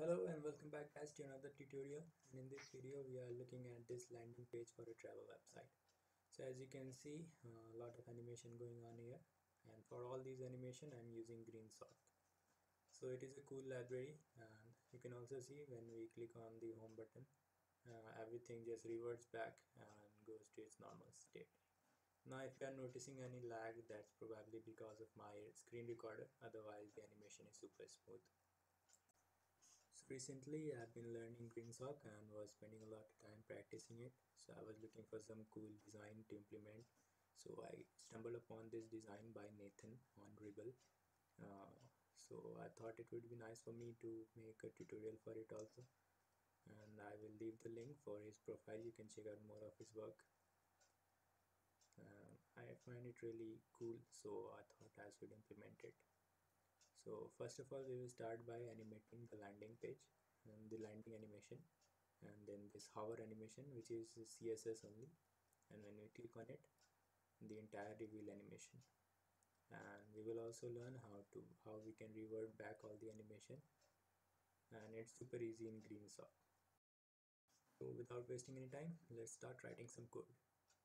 Hello and welcome back guys to another tutorial, and in this video we are looking at this landing page for a travel website. So as you can see, a lot of animation going on here, and for all these animation I'm using GreenSock. So it is a cool library, and you can also see when we click on the home button, everything just reverts back and goes to its normal state. Now if you are noticing any lag, that's probably because of my screen recorder, otherwise the animation is super smooth. So recently I've been learning GreenSock and was spending a lot of time practicing it. So I was looking for some cool design to implement. So I stumbled upon this design by Nathan on Dribble. So I thought it would be nice for me to make a tutorial for it also. And I will leave the link for his profile. You can check out more of his work. I find it really cool, so I thought I should implement it. So first of all we will start by animating the landing page and the landing animation, and then this hover animation which is CSS only, and when we click on it, the entire reveal animation. And we will also learn how we can revert back all the animation, and it's super easy in GreenSock. So without wasting any time, let's start writing some code.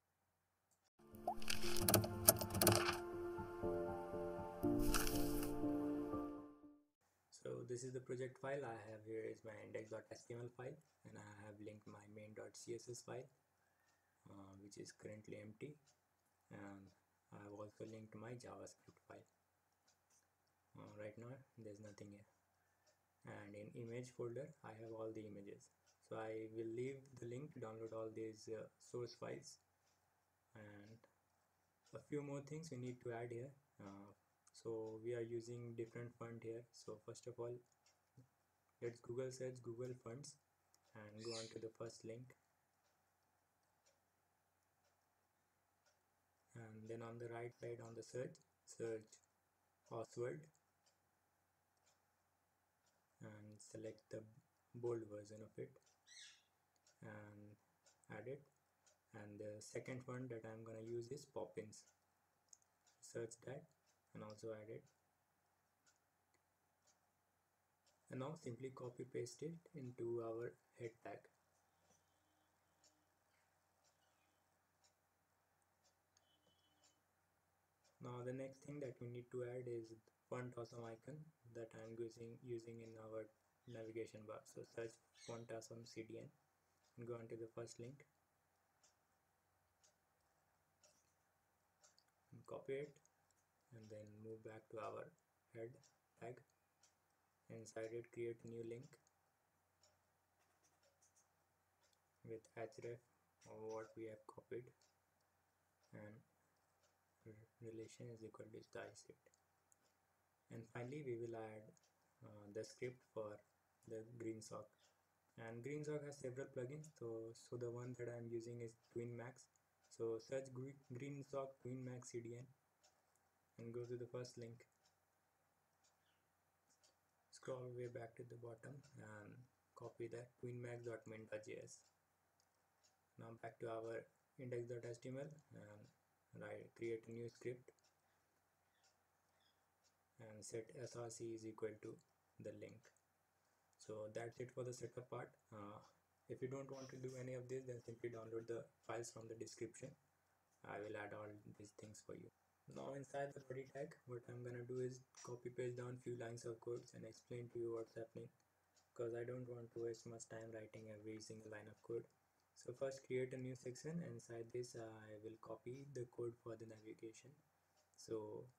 So this is the project file I have here. Is my index.html file, and I have linked my main.css file, which is currently empty, and I have also linked my JavaScript file. Right now there's nothing here, and in image folder I have all the images. So I will leave the link to download all these source files, and a few more things we need to add here. So we are using different font here. So first of all, let's Google search Google fonts and go on to the first link, and then on the right side on the search Oswald and select the bold version of it and add it. And the second one that I'm gonna use is Poppins. Search that and also add it, and now simply copy paste it into our head tag. Now the next thing that we need to add is font awesome icon that I'm using in our navigation bar. So search font awesome CDN and go on to the first link and copy it, and then move back to our head tag. Inside it, create a new link with href or what we have copied, and relation is equal to styleset. And finally we will add the script for the GreenSock. And GreenSock has several plugins, so the one that I'm using is TwinMax. So search GreenSock TwinMax CDN and go to the first link, scroll way back to the bottom and copy that twinmax.mint.js. Now back to our index.html and create a new script and set src is equal to the link. So that's it for the setup part. If you don't want to do any of this, then simply download the files from the description. I will add all these things for you. Now inside the body tag, what I'm gonna do is copy paste down few lines of codes and explain to you what's happening, because I don't want to waste much time writing every single line of code. So first create a new section. Inside this I will copy the code for the navigation. So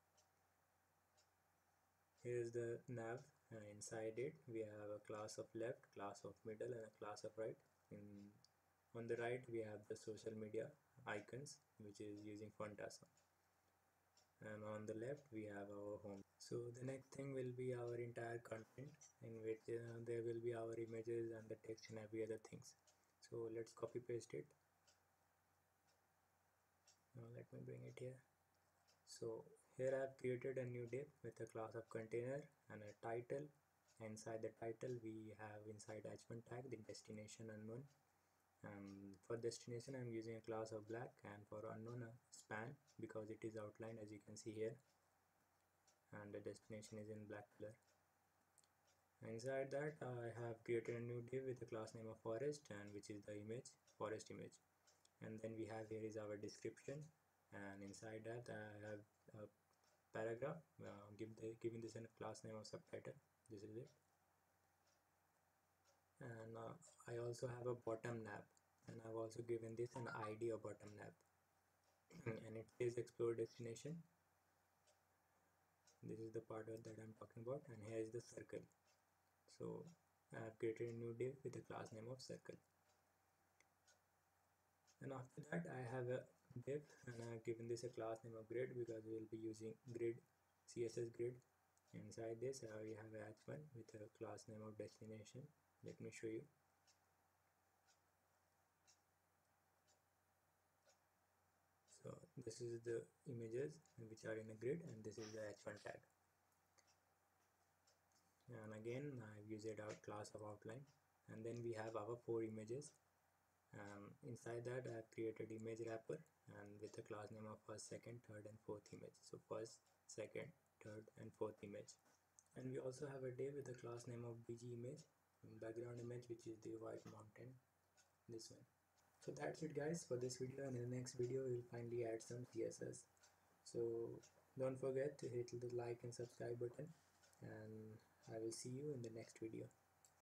here is the nav. Inside it we have a class of left, class of middle, and a class of right. On the right we have the social media icons, which is using font awesome, and on the left we have our home. So the next thing will be our entire content, in which there will be our images and the text and every other things. So let's copy paste it. Now let me bring it here. So here I have created a new div with a class of container and a title. Inside the title we have inside h1 tag the destination unknown. For destination I'm using a class of black, and for unknown a span, because it is outlined as you can see here, and the destination is in black color. Inside that I have created a new div with the class name of forest, and which is the image, forest image. And then we have, here is our description, and inside that I have a paragraph, giving this a class name of subtitle. This is it. And I also have a bottom nav, and I've also given this an ID of bottom nav. And it says explore destination. This is the part that I'm talking about, and here is the circle. So I have created a new div with the class name of circle. And after that I have a div, and I have given this a class name of grid, because we will be using grid, CSS grid. Inside this we have a h1 with a class name of destination. Let me show you. So this is the images which are in a grid, and this is the h1 tag. And again I've used our class of outline, and then we have our 4 images. Inside that I have created image wrapper, and with the class name of first, second, third and fourth image. So first, second, third and fourth image. And we also have a div with the class name of bg image, background image, which is the white mountain, this one. So that's it guys for this video, and in the next video we'll finally add some CSS. So don't forget to hit the like and subscribe button, and I will see you in the next video.